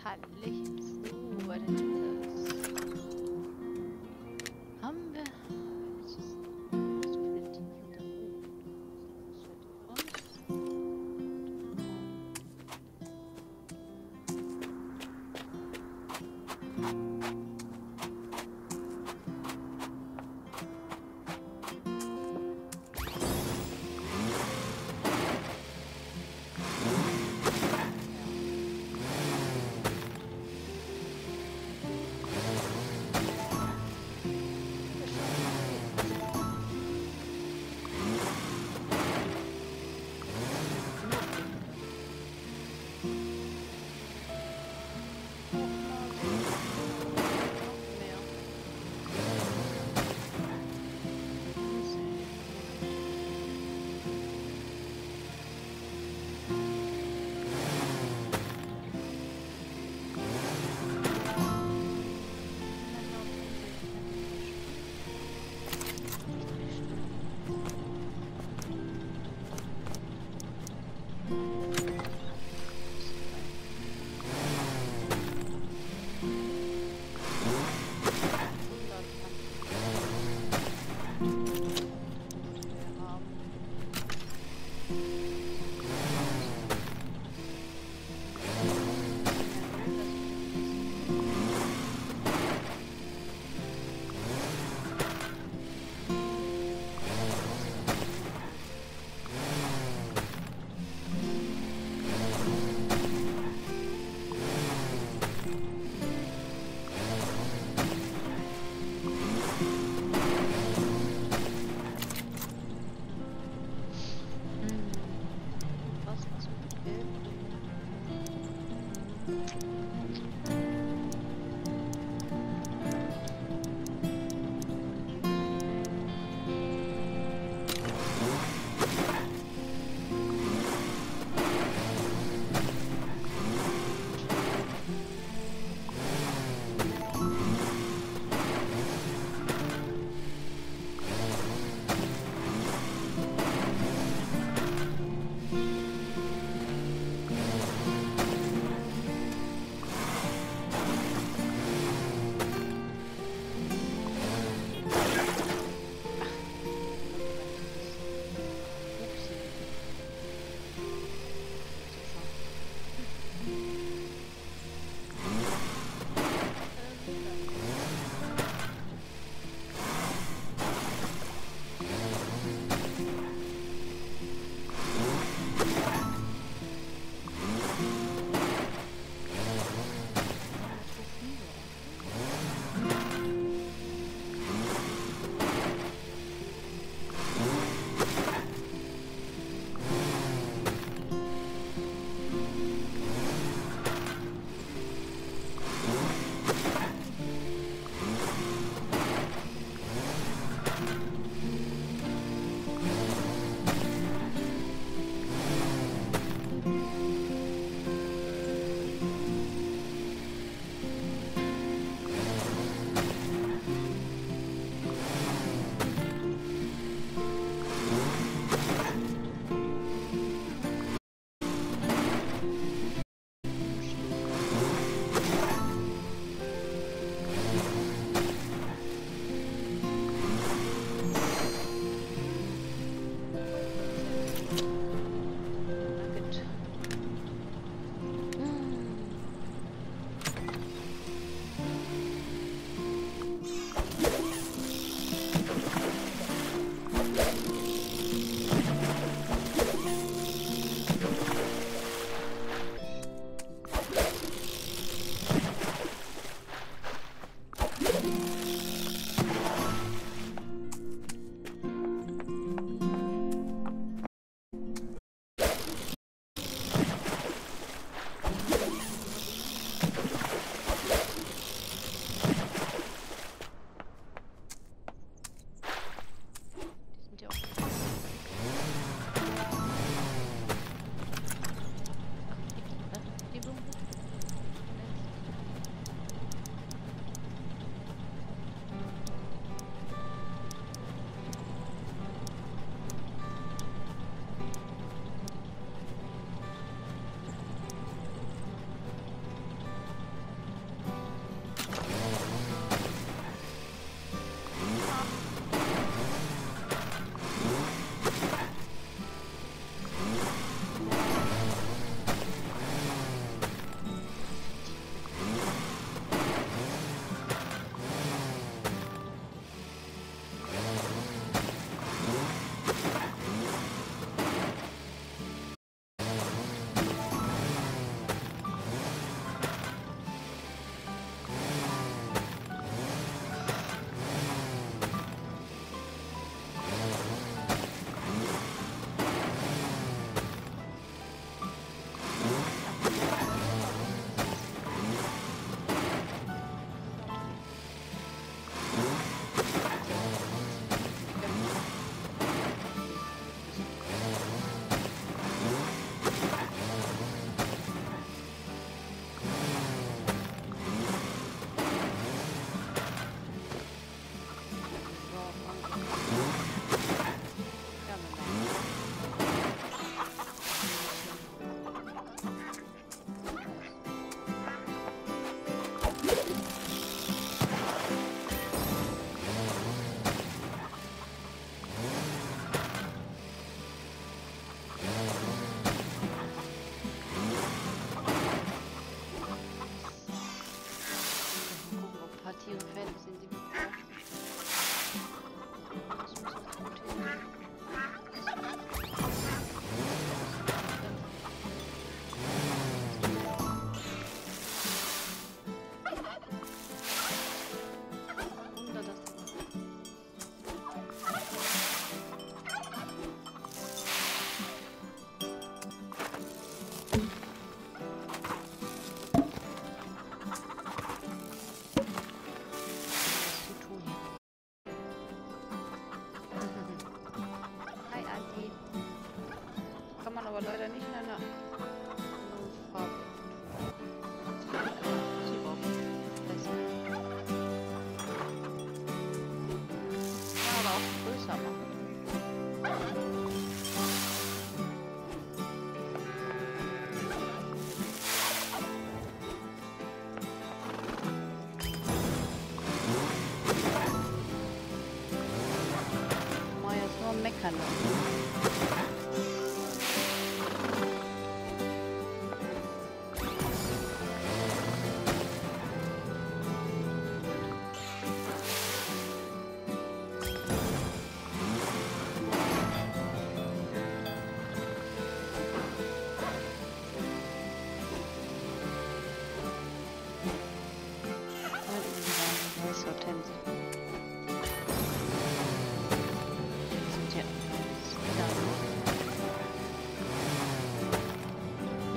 Hallöchen. So, was denn das? Haben wir... Jetzt ist so viel tiefer da oben. Das hört ihr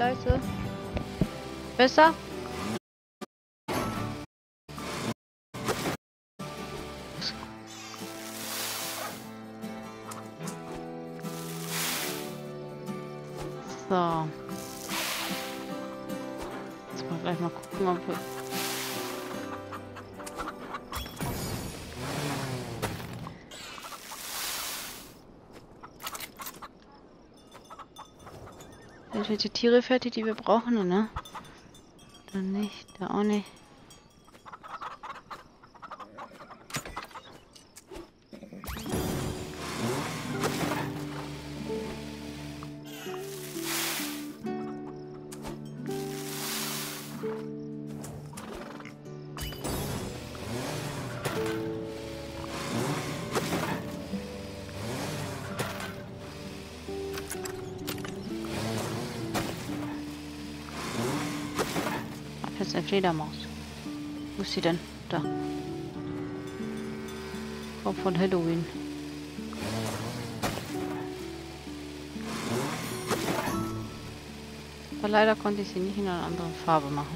leise. Besser? So. Jetzt mal gleich mal gucken, ob wir... Sind wir die Tiere fertig, die wir brauchen, ne? Dann nicht, da auch nicht. Das ist eine Fledermaus. Wo ist sie denn? Da. Kommt von Halloween. Aber leider konnte ich sie nicht in einer anderen Farbe machen.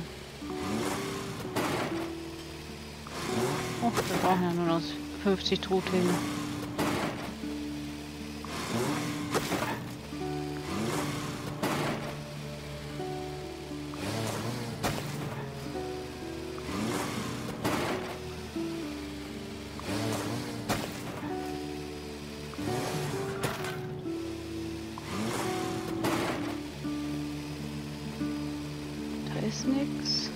Oh, wir brauchen ja nur noch 50 Truthähne. Da ist nichts.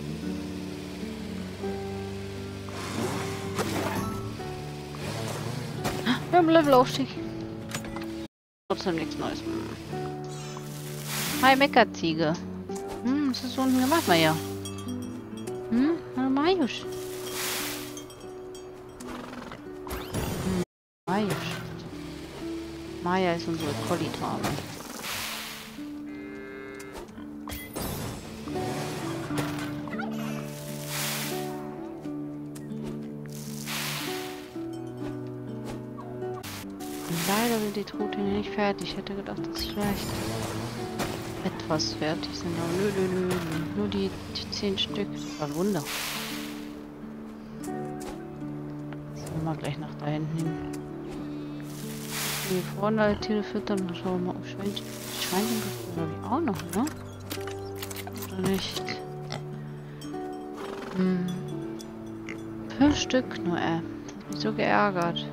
Wir haben Levelaufstieg. Trotzdem nichts Neues. Hi, Meckerziege. Was ist so unten gemacht, Maja? Hallo, Majusch. Majusch. Maja ist unsere Collie-Dame. Leider sind die Truthähne nicht fertig. Ich hätte gedacht, dass vielleicht etwas fertig sind. Aber nö. Nur die 10 Stück. Das war ein Wunder. Jetzt gehen wir gleich nach da hinten hin. Hier vorne alle Tiere füttern. Dann schauen wir mal, ob Schweinchen glaube ich auch noch, ne? Oder nicht? 5 Stück nur, Das hat mich so geärgert.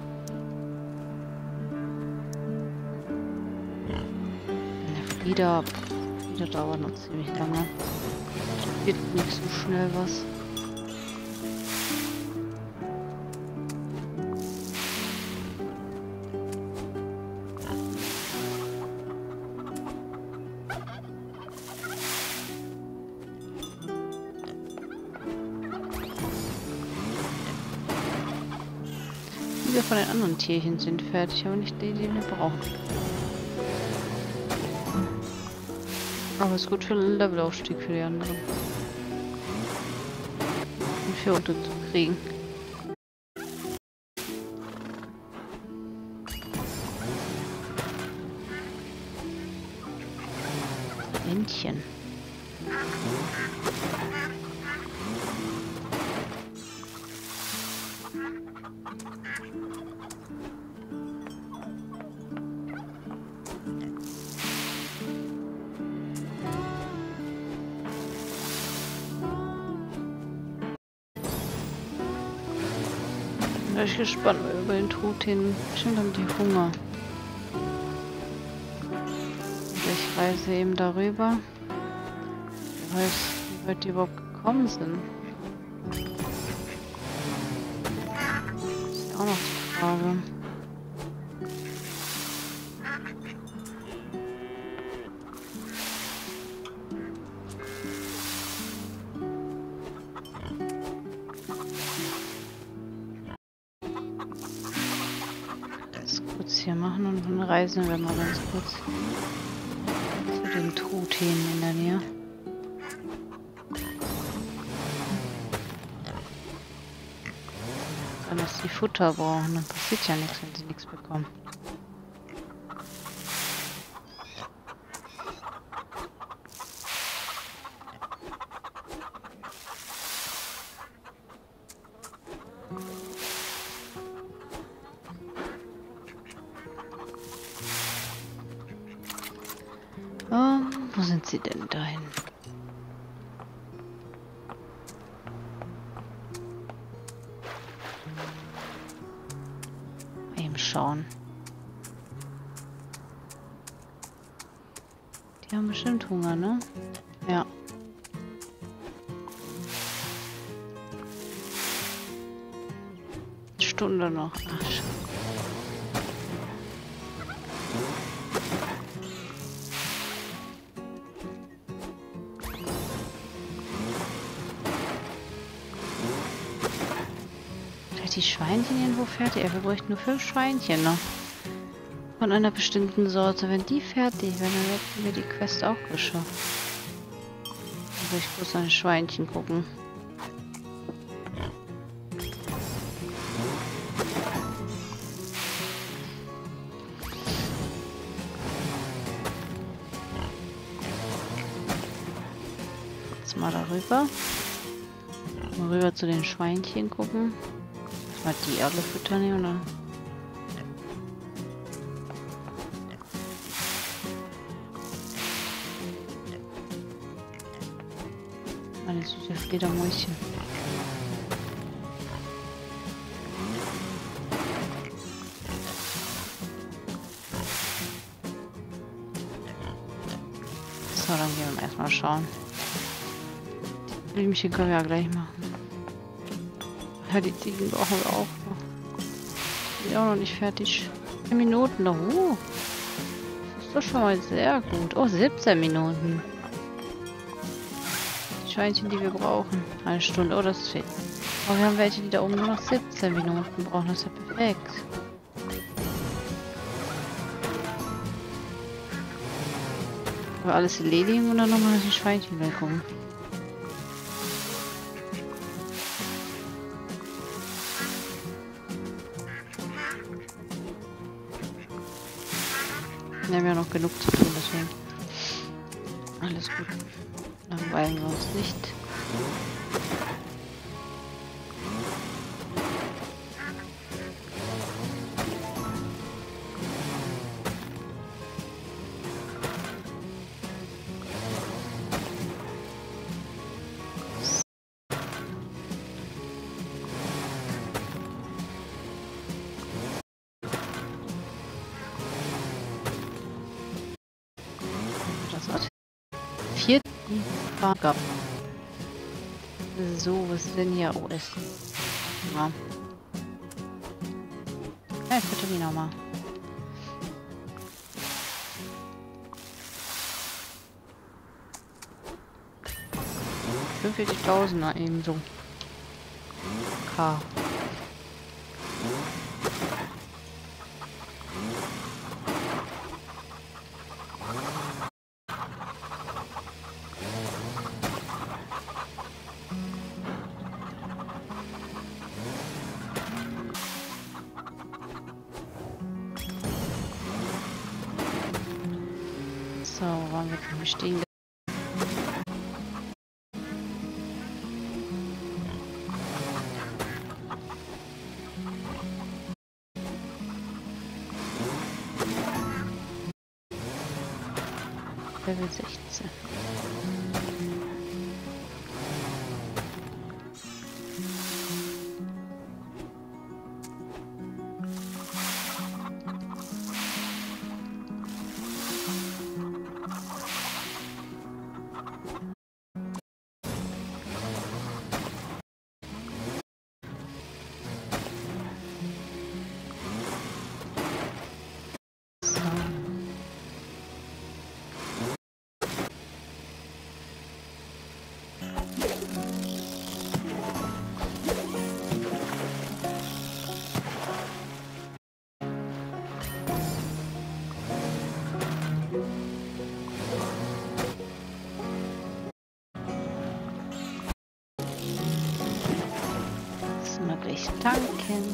Wieder dauert noch ziemlich lange. Wird nicht so schnell was. Viele von den anderen Tierchen sind fertig, aber nicht die, die wir brauchen. Aber ist gut für den Levelaufstieg für die anderen. Und für unterzukriegen. Entchen. Da bin ich gespannt über den Truthähnen. Bestimmt haben die Hunger. Und ich reise eben darüber. Ich weiß, wie weit die überhaupt gekommen sind. Das ist ja auch noch die Frage. Hier machen und dann reisen wir mal ganz kurz zu den Truthähnen in der Nähe. Dann, dass die Futter brauchen, dann passiert ja nichts, wenn sie nichts bekommen. sie denn dahin? Eben schauen. Die haben bestimmt Hunger, ne? Ja. Stunde noch. Ach, schade. Vielleicht die Schweinchen irgendwo fertig? Ja, wir bräuchten nur 5 Schweinchen noch. Von einer bestimmten Sorte. Wenn die fertig wären, dann hätten wir die Quest auch geschafft. Also ich muss an die Schweinchen gucken. Jetzt mal darüber. Mal rüber zu den Schweinchen gucken. Mal die alle füttern hier, oder? Meine süße Fledermäuschen. So, dann gehen wir erstmal schauen. Die Blümchen können wir ja gleich machen. Ja, die Ziegen brauchen wir auch noch. Die sind auch noch nicht fertig. 10 Minuten noch. Das ist doch schon mal sehr gut. Oh, 17 Minuten. Die Schweinchen, die wir brauchen. 1 Stunde. Oh, das fehlt. Oh, wir haben welche, die da oben nur noch 17 Minuten brauchen. Das ist ja perfekt. Aber alles erledigen und dann nochmal die Schweinchen wegkommen. Wir haben ja noch genug zu tun, deswegen. Alles gut. Langweilen wir uns nicht. Das war 4. Fahrgab. So, was ist denn hier? Oh, Essen. Ja. Ja, ich bitte die nochmal. $45.000 ebenso. K. So, waren wir gerade stehen. Level 16. So. Jetzt mal gleich tanken.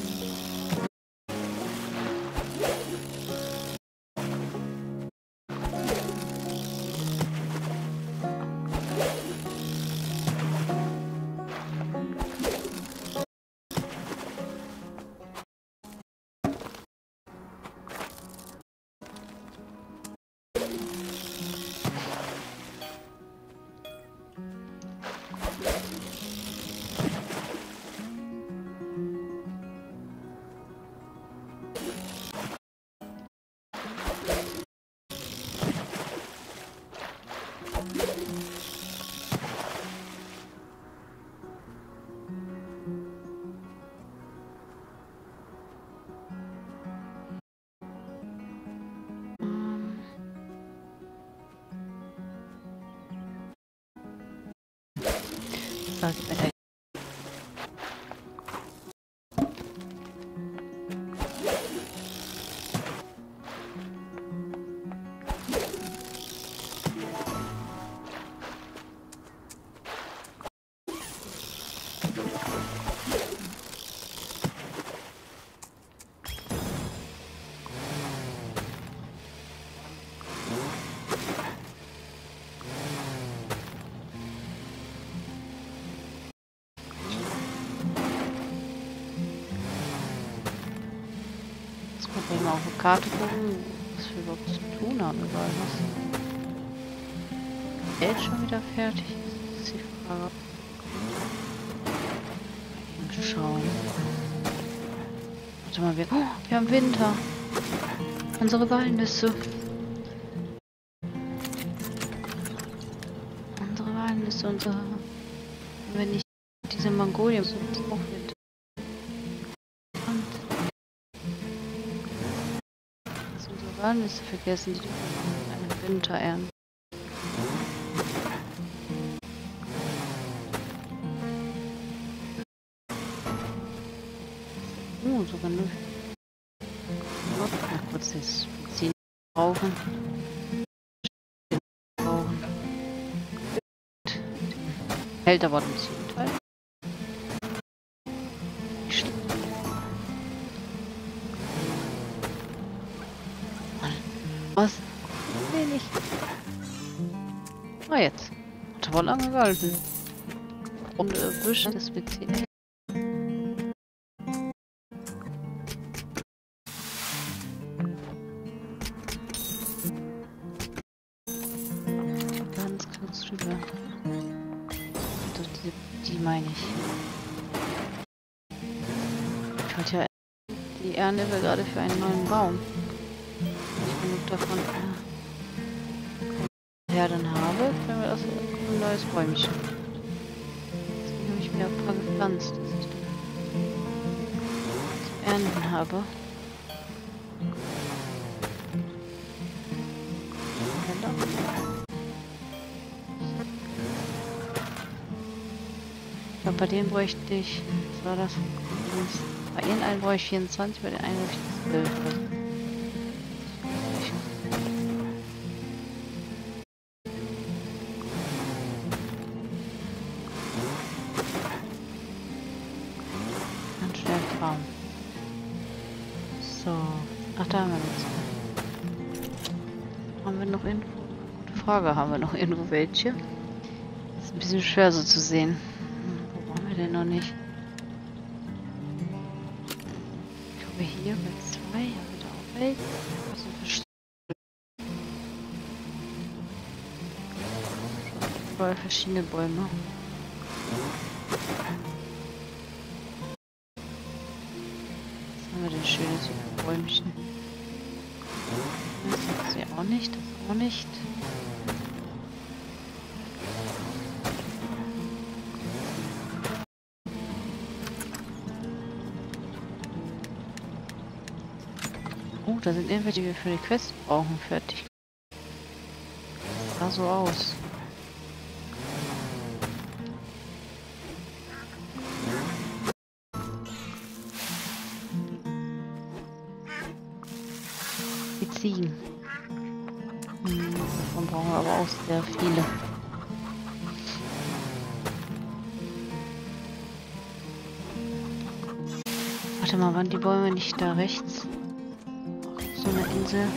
Wenn wir auf die Karte gucken, was wir überhaupt zu tun haben, überall was. Jetzt schon wieder fertig ist die Frage. Mal schauen. Warte mal, wir haben Winter. Unsere Walnüsse. Unsere. Wenn nicht diese Mongolien so auch Winter. Walnüsse vergessen, die einen Winter ernten. Sogar nur. Mal kurz das Benzin brauchen. Hält aber ein bisschen Teil. Was? Wenig. Ah, jetzt. Hat aber lange gehalten. Und erwischt das Benzin. Ganz kurz drüber. Also die meine ich. Ich hatte ja die Ernte gerade für einen neuen Baum. Genug davon Herden habe, können wir das ein neues Bäumchen. Deswegen habe ich mir ein paar gepflanzt, dass ich dann zum Ernten habe. Ich glaube, bei denen bräuchte ich, was war das? Bei ihnen einen bräuchte ich 24, bei den einen bräuchte ich 12. So, ach, da haben wir nichts mehr. Haben wir noch Info? Gute Frage, haben wir noch irgendwo welche? Ist ein bisschen schwer so zu sehen. Wo waren wir denn noch nicht? Ich glaube hier bei 2 haben wir da auch welche. Überall verschiedene Bäume. Den schönes Bäumchen. Das ist ja auch nicht, das auch nicht. Oh, da sind irgendwelche, die wir für die Quest brauchen, fertig. Das sah so aus. Ziegen. Davon brauchen wir aber auch sehr viele. Warte mal, waren die Bäume nicht da rechts? So eine Insel.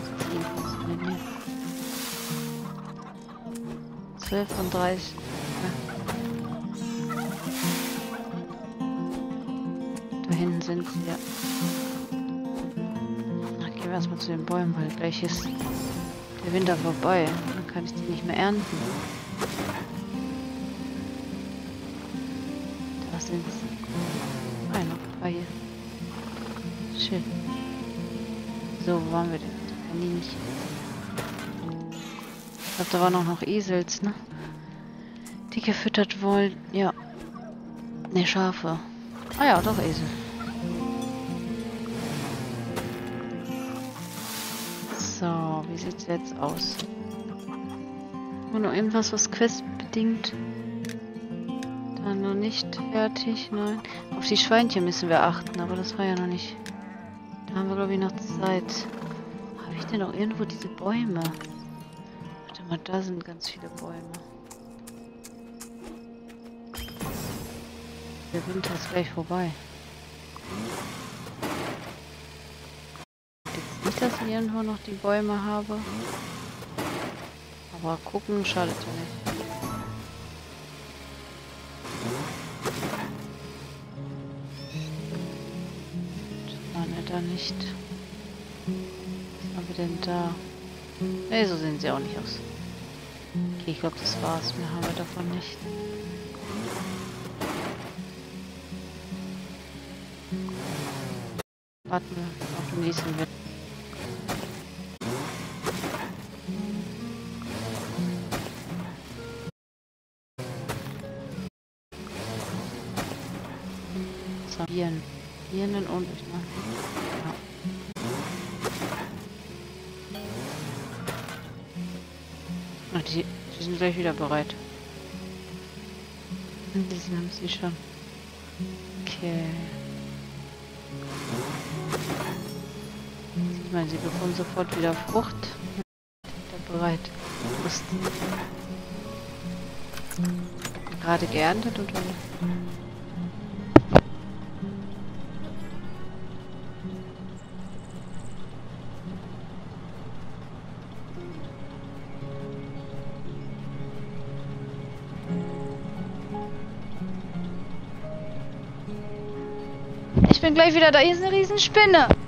12 von 30. Ja. Da hinten sind sie, ja. Gehen wir erstmal zu den Bäumen, weil gleich ist der Winter vorbei. Dann kann ich die nicht mehr ernten. Da sind sie. Ah, noch 3 hier. Schön. So, wo waren wir denn? Kaninchen. Ich glaube, da waren auch noch Esels, ne? Die gefüttert wollen. Ja. Ne, Schafe. Ah ja, doch Esel. So, wie sieht's jetzt aus? Haben wir noch irgendwas, was questbedingt Dann noch nicht fertig, nein. Auf die Schweinchen müssen wir achten, aber das war ja noch nicht. Da haben wir, glaube ich, noch Zeit. Habe ich denn noch irgendwo diese Bäume? Warte mal, da sind ganz viele Bäume. Der Winter ist gleich vorbei. Jetzt nicht, dass ich irgendwo noch die Bäume habe. Aber gucken schadet ja nicht. Waren wir da nicht? Was haben wir denn da? Ne, so sehen sie auch nicht aus. Okay, ich glaube, das war's. Mehr haben wir davon nicht. Warten wir auf den nächsten Wind. So, Birnen und ne? Ja. Ach, die sind gleich wieder bereit. Die haben sie schon. Okay. Ich meine, sie bekommen sofort wieder Frucht. Wieder bereit. Lust. Gerade geerntet oder? Ich bin gleich wieder da. Hier ist eine Riesenspinne.